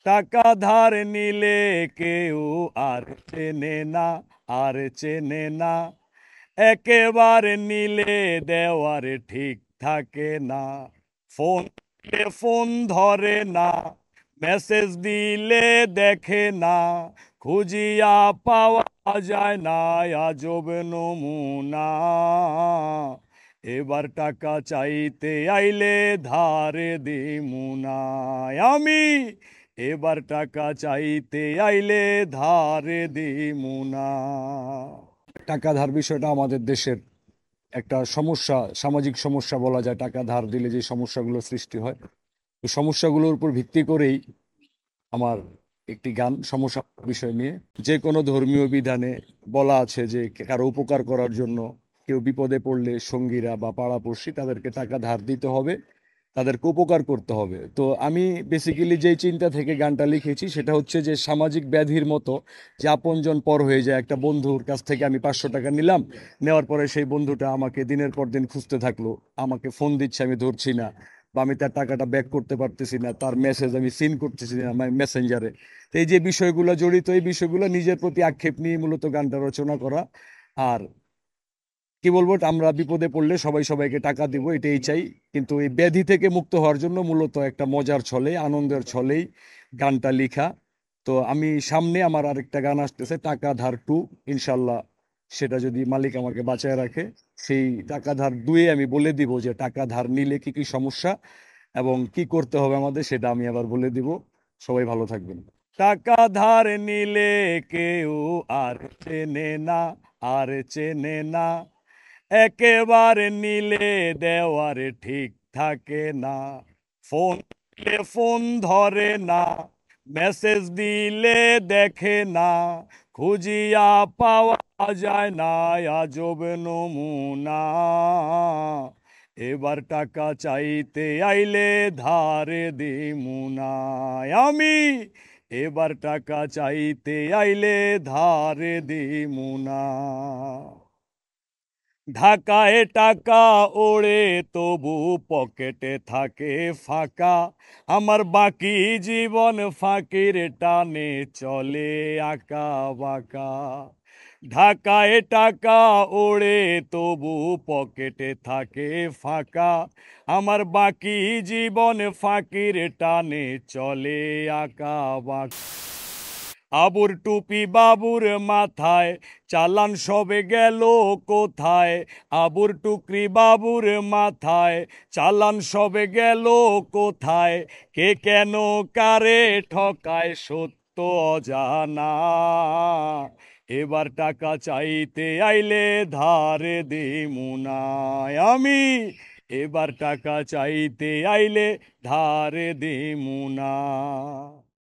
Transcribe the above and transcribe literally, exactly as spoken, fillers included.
টাকা ধার নিলে কেউ আর চেনে না, আর চেনে না। একেবারে নিলে দেওয়ার ঠিক থাকে না। ফোন ফোন ধরে না, মেসেজ দিলে দেখে না, খুঁজিয়া পাওয়া যায় না আজব নমুনা। এবার টাকা চাইতে আইলে ধারে দিমুনা আমি, এবার টাকা চাইতে আইলে ধারে দিমুনা। টাকা ধার বিষয়টা আমাদের দেশের একটা সমস্যা, সামাজিক সমস্যা বলা যায়। টাকা ধার দিলে যে সমস্যাগুলো সৃষ্টি হয়, এই সমস্যাগুলোর উপর ভিত্তি করেই আমার একটি গান সমস্যা বিষয় নিয়ে। যে কোনো ধর্মীয় বিধানে বলা আছে যে কারো উপকার করার জন্য, কেউ বিপদে পড়লে সঙ্গীরা বা পাড়াপড়শি তাদেরকে টাকা ধার দিতে হবে, তাদেরকে উপকার করতে হবে। তো আমি বেসিক্যালি যেই চিন্তা থেকে গানটা লিখেছি সেটা হচ্ছে যে সামাজিক ব্যাধির মতো, যে আপনজন পর হয়ে যায়। একটা বন্ধুর কাছ থেকে আমি পাঁচশো টাকা নিলাম, নেওয়ার পরে সেই বন্ধুটা আমাকে দিনের পর দিন খুঁজতে থাকলো, আমাকে ফোন দিচ্ছে, আমি ধরছি না, বা আমি তার টাকাটা ব্যাক করতে পারতেছি না, তার মেসেজ আমি সিন করতেছি না আমার মেসেঞ্জারে। তো এই যে বিষয়গুলো জড়িত, এই বিষয়গুলো নিজের প্রতি আক্ষেপ নিয়ে মূলত গানটা রচনা করা। আর কি বলবো, আমরা বিপদে পড়লে সবাই সবাইকে টাকা দিব, এটাই চাই। কিন্তু এই ব্যাধি থেকে মুক্ত হওয়ার জন্য মূলত একটা মজার ছলে, আনন্দের ছলেই গানটা লিখা। তো আমি সামনে আমার আরেকটা গান আসতেছে, টাকা ধার টু, ইনশাল্লাহ। সেটা যদি মালিক আমাকে বাঁচায় রাখে, সেই টাকা ধার দুয়ে আমি বলে দিব যে টাকা ধার নিলে কি কি সমস্যা এবং কি করতে হবে আমাদের, সেটা আমি আবার বলে দিব। সবাই ভালো থাকবেন। টাকা ধার নিলে কেউ আর চেনে না, আর চেনে না। একেবারে নিলে দেওয়ার ঠিক থাকে না। ফোন ফোন ধরে না, মেসেজ দিলে দেখে না, খুঁজিয়া পাওয়া যায় না আজব নমুনা। এবার টাকা চাইতে আইলে ধারে দিমুনা আমি, এবার টাকা চাইতে আইলে ধারে দিমুনা। ঢাকায় টাকা ওড়ে তবু পকেটে থাকে ফাঁকা, আমার বাকি জীবন ফাঁকির টানে চলে আঁকা বাঁকা। ঢাকায় টাকা ওড়ে তবু পকেটে থাকে ফাঁকা, আমার বাকি জীবন ফাঁকির টানে চলে আঁকা বাঁকা। আবুর টুপি বাবুর মাথায়, চালান সবে গেল কোথায়? আবুর টুকরি বাবুর মাথায়, চালান সবে গেল কোথায়? কে কেন কারে ঠকায় সত্য অজানা। এবার টাকা চাইতে আইলে ধারে দিমুনা আমি, এবার টাকা চাইতে আইলে ধারে দিমুনা।